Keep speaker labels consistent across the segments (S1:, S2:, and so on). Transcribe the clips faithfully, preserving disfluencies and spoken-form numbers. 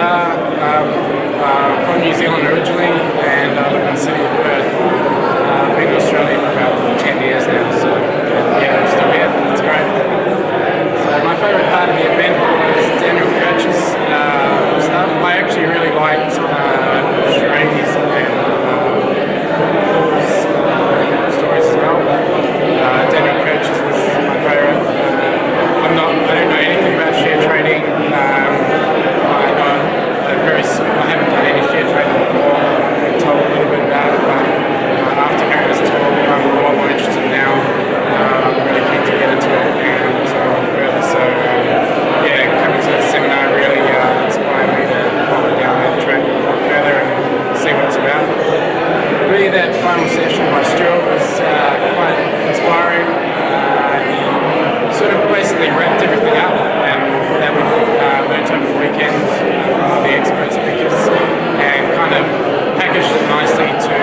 S1: guitar. Um, uh, from New Zealand originally, and I live in the city of Perth. Uh, I've been in Australia for about ten years now, so yeah, I'm still here. It's great. So my favourite part of the event was Daniel Kirch's uh, stuff. I actually really liked uh, Shree's and uh, Paul's uh, stories as well, but uh, Daniel Kirch's was my favourite. Uh, I'm not, I don't know anything about share trading. Um, I know a very, I haven't done any share trading before. I've been told a little bit about it, but uh, after hearing this talk, I'm a lot more interested now. Uh, I'm really keen to get into it and explore it further. So um, yeah, coming to the seminar really uh, inspired me to follow down that track a lot further and see what it's about. For me, that final session by Stuart was uh, quite inspiring. Uh, he sort of basically wrapped everything up and that we uh, learned over the weekend from all the expert speakers and kind of packaged it nicely to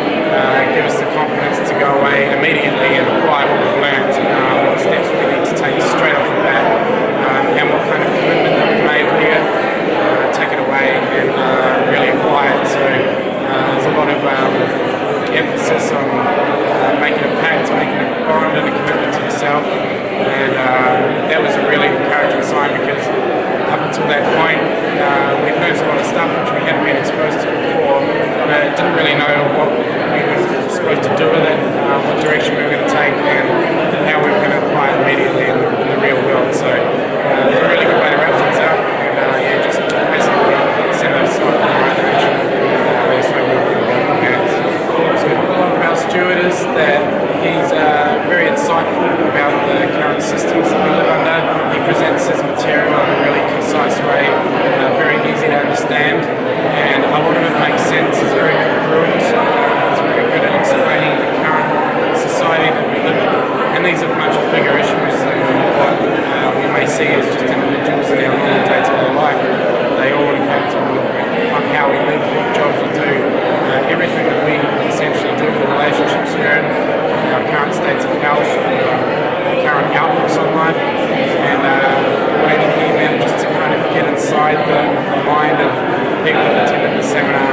S1: uh, give us the confidence to go away immediately and apply what we've learned, uh, what steps we need to take straight off the bat, um, and what kind of commitment that we've made here, uh, take it away and uh, really apply it. So uh, there's a lot of um, emphasis on uh, making a pact, making a bond and a commitment to yourself, and uh, that was a really encouraging sign because up until that point uh, we'd learned a lot of stuff which we hadn't been exposed to before, but didn't really know what we were supposed to do with it, uh, what direction we were going to take and how we were going to apply it immediately in the, in the real world. So uh, it's a really good way to wrap things up and uh, yeah, just basically send us off in the right direction and uh, that's where we're going to go from here. So what about Stuart is that he's uh, very insightful about the current systems that we live under. He presents his material in a really concise way, uh, very easy to understand, and a lot of it makes sense. It's very congruent. Uh, it's very good at explaining the current society that we live in, and these are much bigger issues than what uh, we may see as just individuals in our normal day-to-day life. They all impact on, on how we live, what jobs we do, uh, everything that we essentially do, the relationships we're in, our current states of health, our current outlooks on life, and uh, the way that he manages to kind of get inside the, the mind of people that attended the seminar